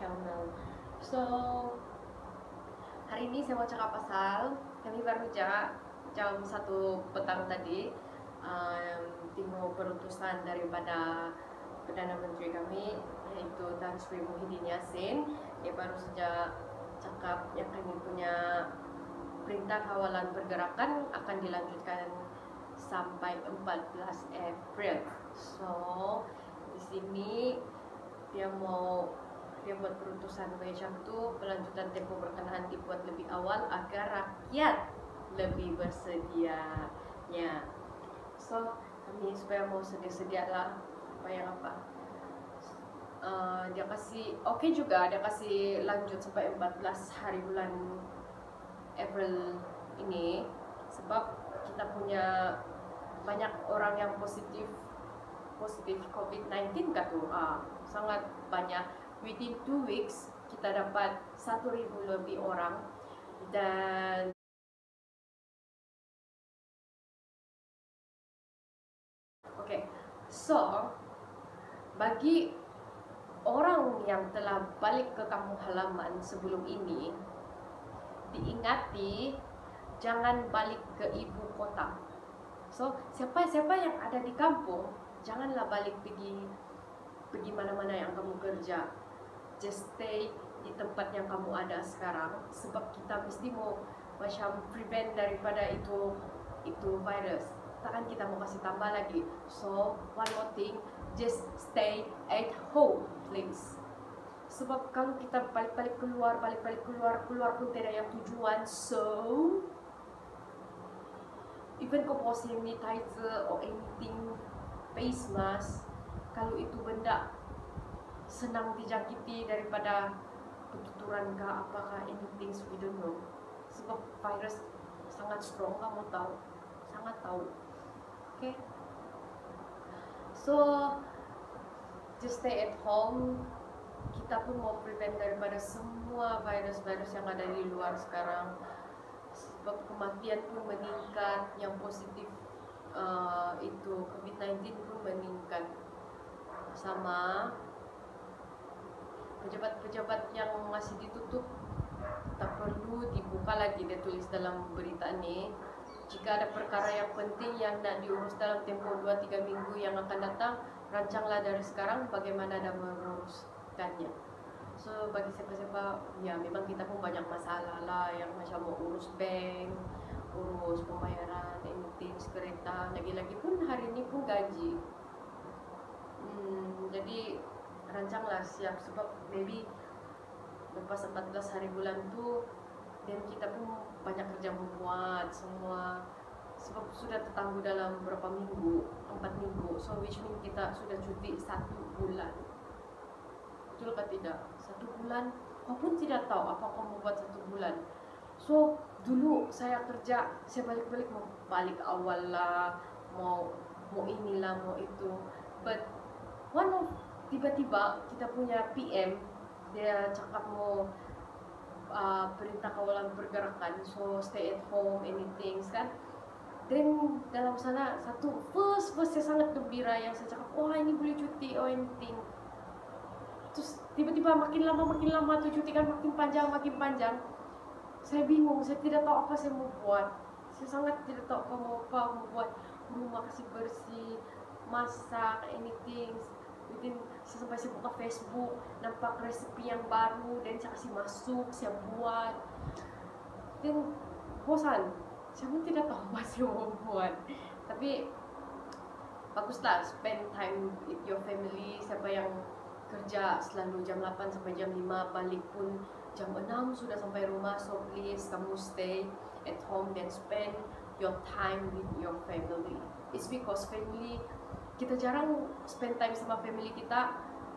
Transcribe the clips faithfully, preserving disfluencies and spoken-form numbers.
don't know. So hari ini saya mau cakap pasal kami baru ja jam satu petang tadi um, tengok perutusan daripada Perdana Menteri kami, yaitu Tan Sri Muhyiddin Yassin. Dia baru saja cakap yang kami punya perintah kawalan pergerakan akan dilanjutkan sampai empat belas April. So di sini dia mau dia buat perutusan macam tu, pelanjutan tempoh berkenaan dibuat lebih awal agar rakyat lebih bersedianya. So kami supaya mau sedia-sedia lah supaya apa uh, dia kasih oke okay juga, dia kasih lanjut sampai empat belas hari bulan April ini, sebab kita punya banyak orang yang positif positif COVID sembilan belas kan tu, ah, sangat banyak. Within two weeks kita dapat satu ribu lebih orang. Dan oke, okay. So bagi orang yang telah balik ke kampung halaman sebelum ini, diingati jangan balik ke ibu kota. So siapa-siapa yang ada di kampung, janganlah balik pergi pergi mana-mana yang kamu kerja. Just stay di tempat yang kamu ada sekarang, sebab kita mesti mau macam prevent daripada itu itu virus. Takkan kita mau kasih tambah lagi. So one more thing, just stay at home please. Sebab kalau kita balik-balik keluar, balik-balik keluar, keluar pun tidak yang tujuan. So even kau bawa sanitizer or anything, face mask, kalau itu benda senang dijangkiti daripada petuturan ke apakah anything, we don't know. Sebab virus sangat strong, kamu tahu, sangat tahu. Okay, so just stay at home. Kita pun mau prevent daripada semua virus-virus yang ada di luar sekarang, sebab kematian pun meningkat, yang positif uh, itu COVID sembilan belas pun meningkat. Sama pejabat-pejabat yang masih ditutup, tak perlu dibuka lagi, dia tulis dalam berita ni. Jika ada perkara yang penting yang nak diurus dalam tempoh dua tiga minggu yang akan datang, rancanglah dari sekarang bagaimana dah menguruskannya. So bagi siapa-siapa, ya memang kita pun banyak masalah lah, yang macam mau urus bank, urus pembayaran, anything, kereta, lagi-lagi pun hari ini pun gaji. Hmm, jadi rancanglah, siap, sebab maybe lepas empat belas hari bulan tu, dan kita pun banyak kerja membuat semua, sebab sudah tertangguh dalam berapa minggu, empat minggu. So which mean kita sudah cuti satu bulan. Betul ke tidak? Satu bulan, kau pun tidak tahu apa kau mau buat satu bulan. So dulu saya kerja, saya balik-balik mau balik awal lah, mau mau inilah, mau itu. But one of tiba-tiba kita punya P M, dia cakap mau uh, perintah kawalan pergerakan, so stay at home, anything kan. Dan dalam sana satu first first saya sangat gembira, yang saya cakap, wah ini boleh cuti, oh anything. Terus tiba-tiba makin lama makin lama tu cuti kan makin panjang makin panjang. Saya bingung, saya tidak tahu apa saya mau buat. Saya sangat tidak tahu apa mau apa mau buat. Rumah kasih bersih, masak, anything. Mungkin sampai saya buka Facebook, nampak resepi yang baru, dan saya kasih masuk, saya buat. Dan bosan, saya pun tidak tahu apa saya mau buat. Tapi baguslah spend time with your family. Siapa yang kerja selalu jam delapan sampai jam lima, balik pun jam enam sudah sampai rumah. So please kamu stay at home dan spend your time with your family. It's because family, kita jarang spend time sama family kita.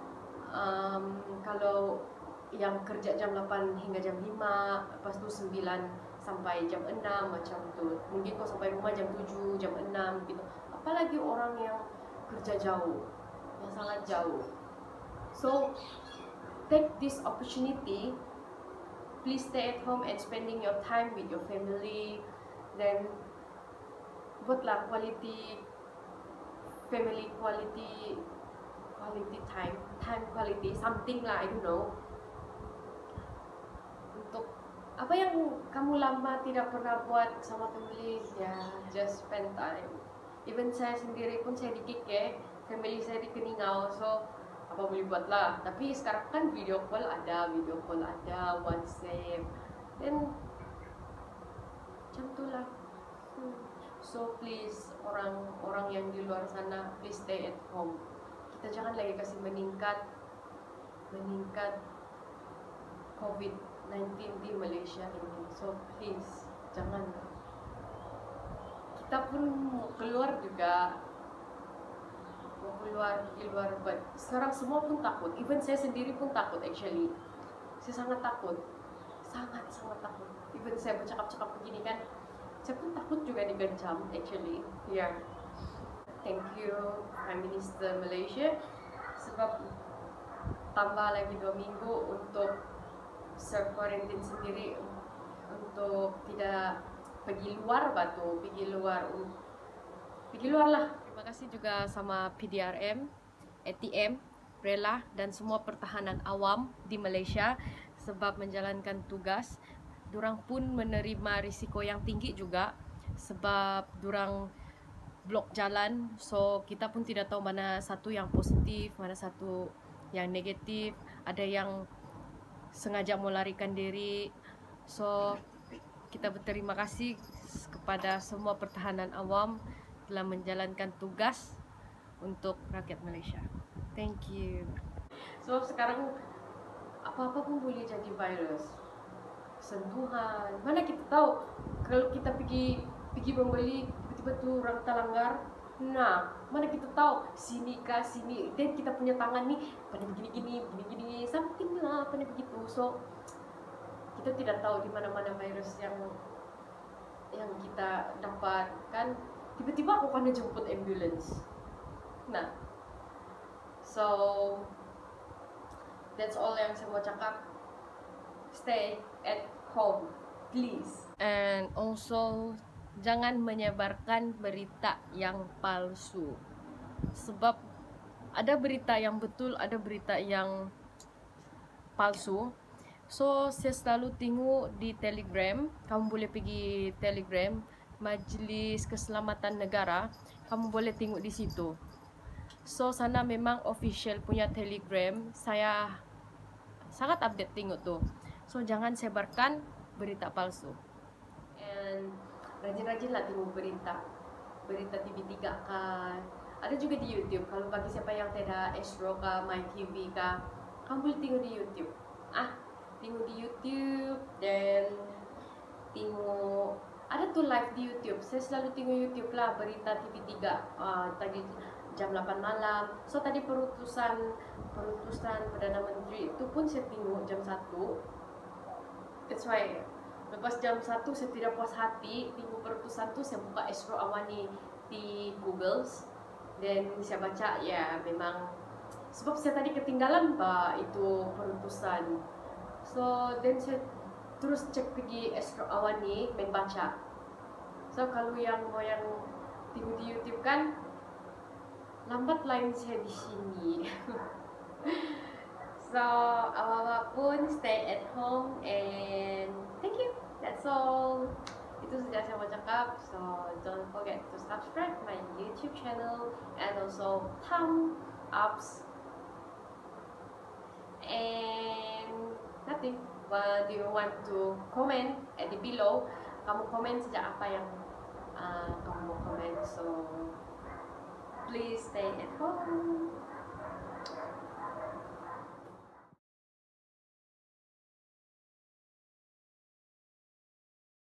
Um, kalau yang kerja jam delapan hingga jam lima, lepas tu sembilan sampai jam enam macam tu. Mungkin kau sampai rumah jam tujuh, jam enam gitu. Apalagi orang yang kerja jauh, yang sangat jauh. So take this opportunity. Please stay at home and spending your time with your family. Then buatlah quality family quality quality time time quality something lah, I don't know. apa yang kamu lama tidak pernah buat sama family, ya just spend time. Even saya sendiri pun saya di K K, family saya di Keningau, so apa boleh buat lah. Tapi sekarang kan video call ada, video call ada, WhatsApp, dan macam tu lah. Hmm. So please, orang-orang yang di luar sana, please stay at home. Kita jangan lagi kasih meningkat, meningkat COVID nineteen di Malaysia ini. So please, jangan. Kita pun mau keluar juga, mau keluar di luar, but sekarang semua pun takut. Even saya sendiri pun takut actually. Saya sangat takut, sangat sangat takut. Even saya bercakap-cakap begini kan, saya pun takut juga digancam actually. Yeah. Thank you Prime Minister Malaysia, sebab tambah lagi dua minggu untuk self quarantine sendiri, untuk tidak pergi luar batu, pergi luar, pergi luar lah. Terima kasih juga sama P D R M, A T M, Rela dan semua pertahanan awam di Malaysia sebab menjalankan tugas. Durang pun menerima risiko yang tinggi juga sebab durang blok jalan, so kita pun tidak tahu mana satu yang positif, mana satu yang negatif. Ada yang sengaja melarikan diri. So kita berterima kasih kepada semua pertahanan awam telah menjalankan tugas untuk rakyat Malaysia. Thank you. So sekarang apa-apa pun boleh jadi virus. Sentuhan, mana kita tahu kalau kita pergi pergi membeli tiba-tiba tuh orang terlanggar. Nah, mana kita tahu sini kah sini, dan kita punya tangan nih pada begini-gini, begini-gini, something lah pada begitu. So kita tidak tahu di mana-mana virus yang yang kita dapatkan. Tiba-tiba aku kena jemput ambulans. Nah, so that's all yang saya mau cakap. Stay at home, please. And also, jangan menyebarkan berita yang palsu. Sebab ada berita yang betul, ada berita yang palsu. So, saya selalu tengok di Telegram. Kamu boleh pergi Telegram, Majlis Keselamatan Negara. Kamu boleh tengok di situ. So, sana memang official punya Telegram. Saya sangat update tengok tuh. So jangan sebarkan berita palsu. And rajin-rajinlah tengok berita, berita T V tiga kan. Ada juga di YouTube. Kalau bagi siapa yang tidak Astro kah, My T V kah, kamu boleh tengok di YouTube. Ah, tengok di YouTube dan tengok, ada tuh live di YouTube. Saya selalu tengok YouTube lah berita T V tiga. Uh, tadi jam delapan malam. So tadi perutusan perutusan Perdana Menteri itu pun saya tengok jam satu. That's why lepas jam satu saya tidak puas hati tengok perutusan tu, saya buka Astro Awani di Google dan saya baca, ya memang sebab saya tadi ketinggalan bah itu perutusan. So then saya terus cek pergi Astro Awani main baca. So kalau yang mau yang tengok di YouTube kan lambat lain saya di sini. So, apa-apa pun, stay at home and thank you. That's all. Itu saja saya mau cakap. So, don't forget to subscribe my YouTube channel and also thumb ups. And nothing. But do you want to comment at the below? Kamu komen saja apa yang uh,